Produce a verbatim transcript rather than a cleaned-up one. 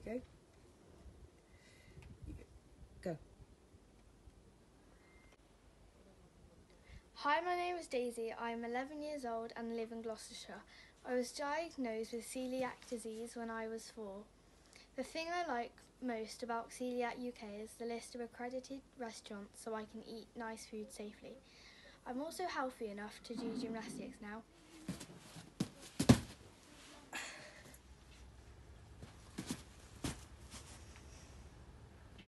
go. Go. Hi, my name is Daisy. I'm eleven years old and live in Gloucestershire. I was diagnosed with celiac disease when I was four. The thing I like most about Coeliac U K is the list of accredited restaurants so I can eat nice food safely. I'm also healthy enough to do gymnastics now.